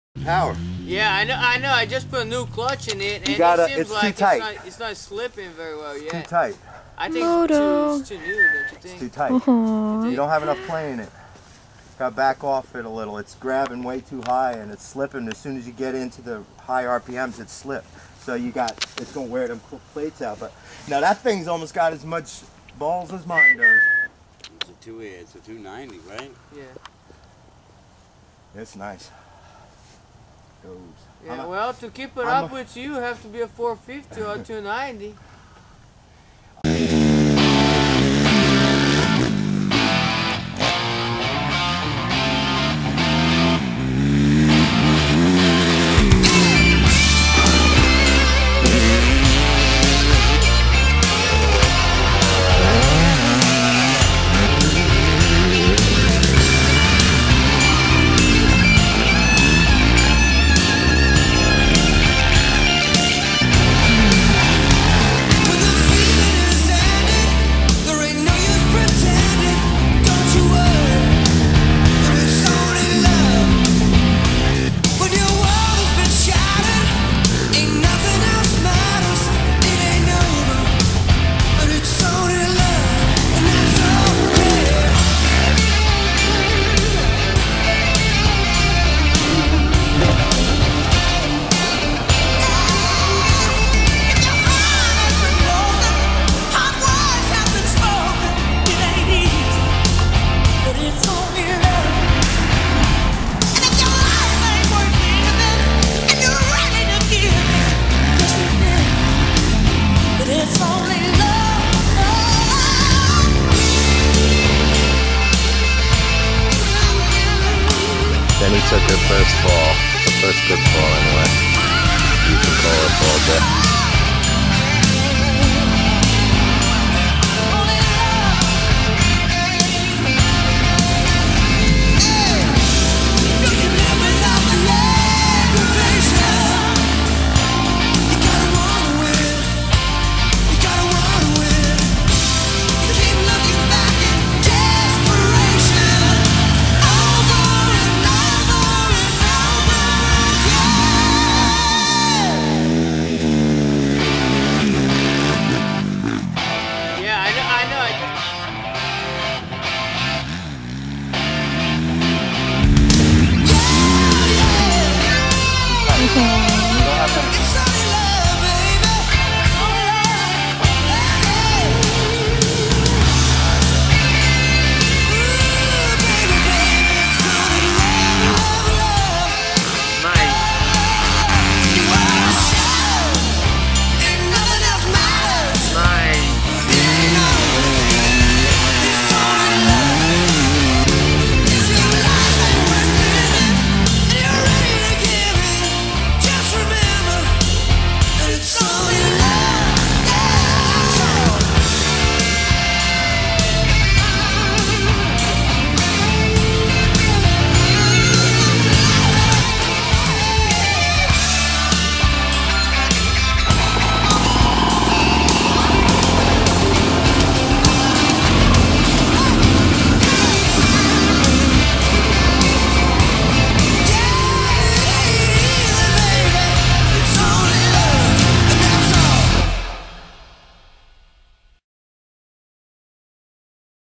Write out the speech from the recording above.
Power. Yeah, I know. I just put a new clutch in it, and it seems like too tight. it's not slipping very well yet. Too tight. I think it's too new, don't you think? It's too tight. You don't have enough play in it. Got to back off it a little. It's grabbing way too high, and it's slipping. As soon as you get into the high RPMs, it's slipped. So it's gonna wear them plates out. But now that thing's almost got as much balls as mine does. It's a 290, right? Yeah. It's nice. Goes. Yeah, well, to keep it up with you have to be a 450 or 290. Then he took her first fall, the first good fall anyway. You can call it fall death.